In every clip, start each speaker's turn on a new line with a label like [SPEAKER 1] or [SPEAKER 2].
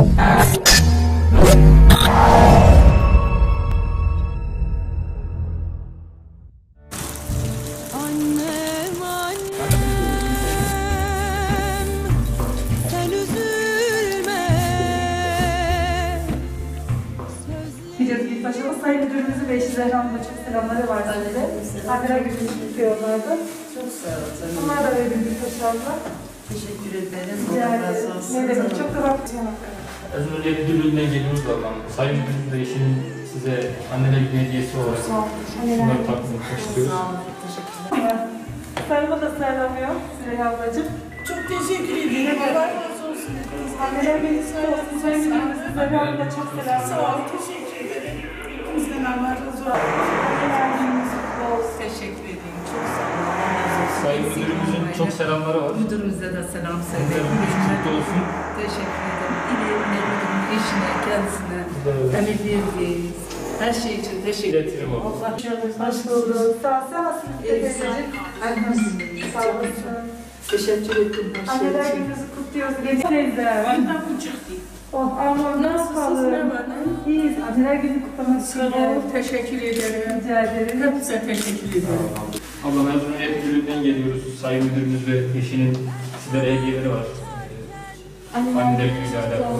[SPEAKER 1] İlk başta Sayın Müdürümüzün ve eşi Zehra Hanım'a çok selamları var size. Anneler gününüzü kutluyorlardı.
[SPEAKER 2] Çok sağ olun.
[SPEAKER 1] Onlar da verildi inşallah.
[SPEAKER 2] Teşekkür ederim.
[SPEAKER 1] Allah razı olsun. Ne demek, çok da bakacağım.
[SPEAKER 3] Ezmir Müdürlüğü'nden geliyoruz Allah'ım. Sayın Müdürümüz ve eşinin size anneler günü hediyesi olarak bunları takdim etmek istiyoruz.
[SPEAKER 2] Sağ olun. Teşekkürler.
[SPEAKER 1] Sayımı da selamlıyor Süreyya ablacığım.
[SPEAKER 2] Çok teşekkür ederim. Allah razı olsun.
[SPEAKER 1] Anneler günü kutlu olsun. Sayın Müdürümüzün Zehra Hanım'a çok selamlar.
[SPEAKER 2] Sağ olun. Teşekkür ederim. Bizden Allah razı olsun.
[SPEAKER 1] Anneler gününüz kutlu olsun.
[SPEAKER 2] Teşekkür ederim. Çok sağ olun. Allah razı olsun.
[SPEAKER 3] Sayın Müdürümüzün çok selamları var.
[SPEAKER 2] Müdürümüze de selam
[SPEAKER 3] Sizlerin
[SPEAKER 2] söyleyin.
[SPEAKER 3] gününüz kutlu olsun.
[SPEAKER 2] Teşekkür ederim. İleriyle müdürün eşine, kendisine, emekleriyiz. Her şey için teşekkür
[SPEAKER 3] İletirim
[SPEAKER 2] ederim.
[SPEAKER 3] olsun.
[SPEAKER 2] Allah
[SPEAKER 1] Hoş bulduk. Sağ olun. Teyzeciğim. Sağ olasın.
[SPEAKER 2] teşekkür ederim.
[SPEAKER 1] Anneler gününüzü kutluyoruz. Gelin teyze.
[SPEAKER 2] Benden bu çıktı.
[SPEAKER 1] Oh, Armağan
[SPEAKER 2] Nasılsınız? Ne var?
[SPEAKER 1] İyiyiz. Anneler günü kutlamak için
[SPEAKER 2] Sağ
[SPEAKER 1] geldim.
[SPEAKER 2] olun. Teşekkür ederim.
[SPEAKER 1] Rica ederim.
[SPEAKER 2] Hepinize teşekkür ederim.
[SPEAKER 3] Allah'ım Ezmir Müdürlüğü'nden geliyoruz. Sayın Müdürümüz ve eşinin sizlere hediyeleri var. Anneler günüyle alakalı.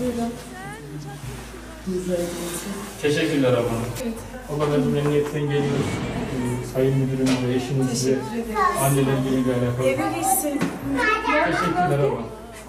[SPEAKER 3] Teşekkürler ablam.
[SPEAKER 2] Evet.
[SPEAKER 3] Allah Ezmir Emniyet'ten geliyoruz. Sayın Müdürümüz ve eşinin size anneler günüyle alakalı.
[SPEAKER 2] Evlisin.
[SPEAKER 3] Teşekkürler ablam.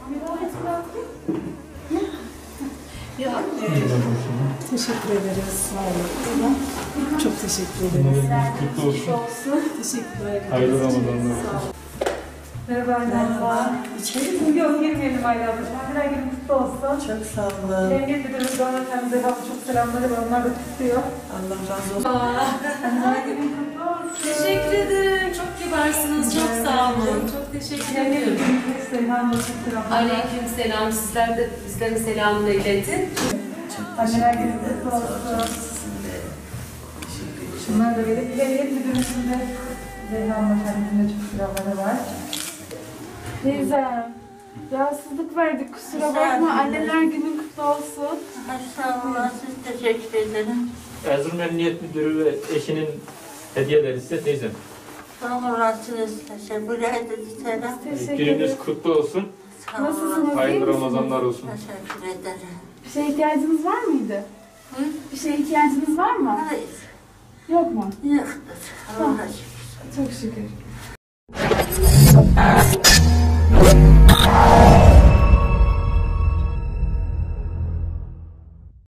[SPEAKER 4] Teşekkür ederiz. Sağ olun. Çok teşekkür ederiz.
[SPEAKER 3] Anneler gününüz kutlu olsun.
[SPEAKER 4] Teşekkür ederim.
[SPEAKER 3] Hayırlı Ramazanlar.
[SPEAKER 1] Merhaba anne. İçeri yok girmeyelim Ayla ablacığım. Anneler günü kutlu olsun.
[SPEAKER 2] Çok sağ olun.
[SPEAKER 1] Emniyet Müdürümüz Doğan Efendimiz'e çok selamları var. Onlar da kutluyor.
[SPEAKER 2] Allah razı olsun.
[SPEAKER 1] Anneler günü kutlu olsun.
[SPEAKER 5] Teşekkür ederim. Çok kibarsınız. Çok sağ olun. Çok teşekkür
[SPEAKER 1] Emniyet
[SPEAKER 5] ederim.
[SPEAKER 1] Müdürümüz Seyhan da çok selamlar.
[SPEAKER 5] Aleyküm selam. Sizler de bizlerin selamını iletin.
[SPEAKER 1] Anneler günü kutlu olsun. Şunlar da verip Emniyet Müdürümüzün de Zeyhan Efendimiz'e çok selamları var.
[SPEAKER 6] Teyzem, rahatsızlık verdik kusura bakma. Anneler günün kutlu olsun.
[SPEAKER 2] Sağ olun. Siz teşekkür ederim.
[SPEAKER 3] Erzurum Emniyet Müdürü ve eşinin hediyeleri size teyzem.
[SPEAKER 2] Sağ olasınız. Teşekkür ederim.
[SPEAKER 6] Teşekkür
[SPEAKER 3] Gününüz
[SPEAKER 6] ederim.
[SPEAKER 3] kutlu olsun.
[SPEAKER 6] Nasılsınız, iyi
[SPEAKER 3] Hayırlı
[SPEAKER 6] misiniz?
[SPEAKER 3] Ramazanlar olsun.
[SPEAKER 2] Teşekkür ederim.
[SPEAKER 6] Bir şeye ihtiyacınız var mıydı?
[SPEAKER 2] Hı?
[SPEAKER 6] Bir şeye ihtiyacınız var mı?
[SPEAKER 2] Hayır.
[SPEAKER 6] Yok mu?
[SPEAKER 2] Yoktur. Allah'a şükür.
[SPEAKER 6] Çok şükür.